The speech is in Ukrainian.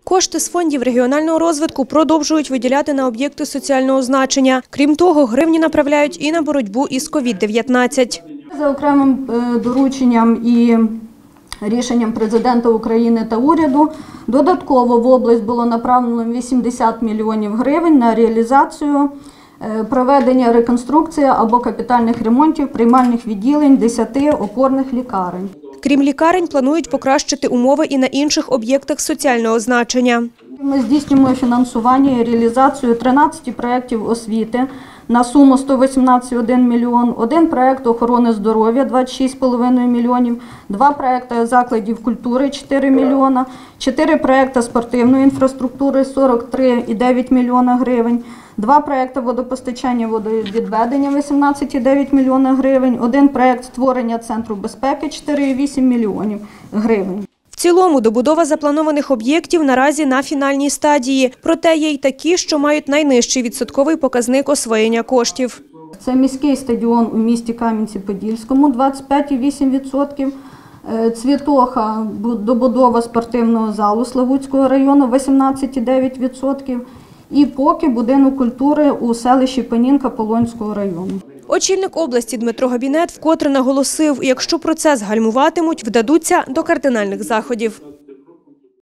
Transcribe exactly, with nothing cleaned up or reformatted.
Кошти з фондів регіонального розвитку продовжують виділяти на об'єкти соціального значення. Крім того, гривні направляють і на боротьбу із ковід дев'ятнадцять. За окремим дорученням і рішенням президента України та уряду додатково в область було направлено вісімдесят мільйонів гривень на реалізацію проведення реконструкції або капітальних ремонтів приймальних відділень десяти опорних лікарень. Крім лікарень, планують покращити умови і на інших об'єктах соціального значення. Ми здійснюємо фінансування і реалізацію тринадцяти проєктів освіти на суму сто вісімнадцять цілих один мільйон, один проєкт охорони здоров'я – двадцять шість цілих п'ять десятих мільйонів, два проєкти закладів культури – чотири мільйона, чотири проєкти спортивної інфраструктури – сорок три цілих дев'ять мільйона гривень, два проєкти водопостачання, водовідведення – вісімнадцять цілих дев'ять мільйона гривень, один проєкт створення центру безпеки – чотири цілих вісім мільйонів гривень. В цілому, добудова запланованих об'єктів наразі на фінальній стадії. Проте є й такі, що мають найнижчий відсотковий показник освоєння коштів. Це міський стадіон у місті Кам'янці-Подільському – двадцять п'ять цілих вісім десятих відсотка, Цвітоха – добудова спортивного залу Славутського району – вісімнадцять цілих дев'ять десятих відсотка і поки будинок культури у селищі Панінка Полонського району. Очільник області Дмитро Габінет вкотре наголосив, якщо процес гальмуватимуть, вдадуться до кардинальних заходів.